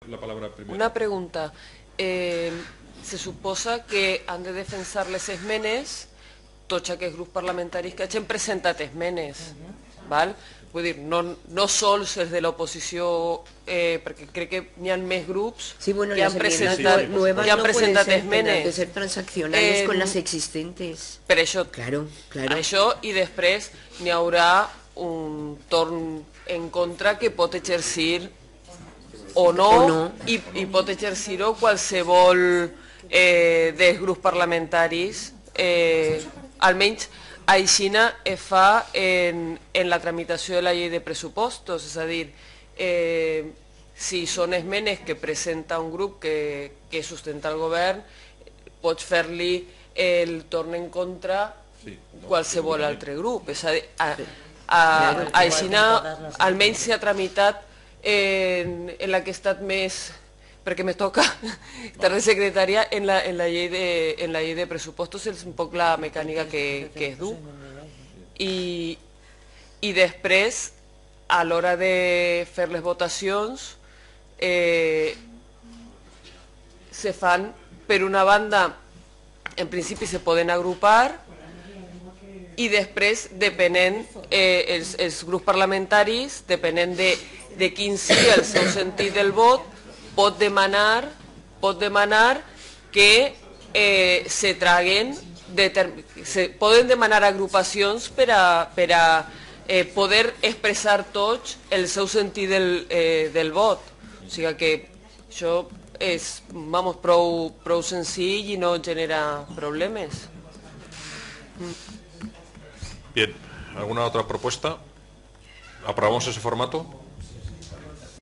la palabra primero. Una pregunta. Se suposa que han de defensar les esmenes tots aquests grups parlamentaris que hagin presentat esmenes, val? Vull dir, no sols els de l'oposició, perquè crec que n'hi ha més grups Sí, bueno, que han las enmiendas presentat, nuevas que han no pueden presentat ser, tendrán que esmenes. ser transaccionales con las existentes. Per això, Claro, claro. això, i després n'hi haurà un torn en contra que pot exercir o no. I pot exercir-ho qualsevol dels grups parlamentaris, almenys aixina es fa en la tramitació de la llei de pressupostos, és a dir, si són esmenes que presenta un grup que sustenta el govern, pots fer-li el torn en contra qualsevol altre grup, és a dir, aixina almenys s'ha tramitat en la que he estat més, perquè me toca estar de secretària en la llei de pressupostos, és un poc la mecànica que es du. I després, a l'hora de fer les votacions, se fan, per una banda, en principi se poden agrupar, i després, depenent, els grups parlamentaris, depenent de quin sigui el seu sentit del vot, pot demanar que se traguen, poden demanar agrupacions per a poder expressar tots el seu sentit del vot. O sigui que això és prou senzill i no genera problemes. Bien, ¿alguna otra propuesta? ¿Aprobamos ese formato?